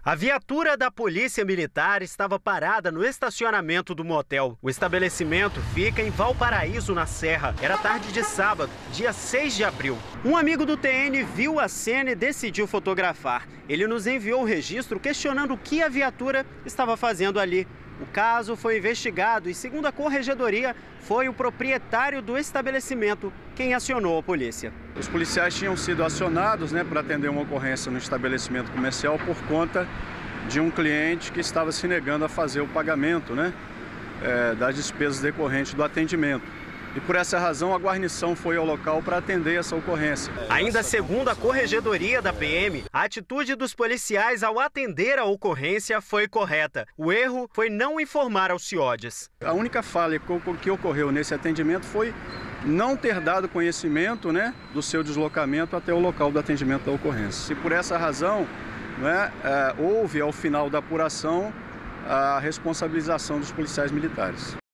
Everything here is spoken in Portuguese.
A viatura da Polícia Militar estava parada no estacionamento do motel. O estabelecimento fica em Valparaíso, na Serra. Era tarde de sábado, dia 6 de abril. Um amigo do TN viu a cena e decidiu fotografar. Ele nos enviou o registro questionando o que a viatura estava fazendo ali. O caso foi investigado e, segundo a Corregedoria, foi o proprietário do estabelecimento quem acionou a polícia. Os policiais tinham sido acionados, para atender uma ocorrência no estabelecimento comercial por conta de um cliente que estava se negando a fazer o pagamento, das despesas decorrentes do atendimento. E por essa razão a guarnição foi ao local para atender essa ocorrência. Ainda segundo a Corregedoria da PM, a atitude dos policiais ao atender a ocorrência foi correta. O erro foi não informar aos CIODs. A única falha que ocorreu nesse atendimento foi não ter dado conhecimento do seu deslocamento até o local do atendimento da ocorrência. E por essa razão, houve ao final da apuração a responsabilização dos policiais militares.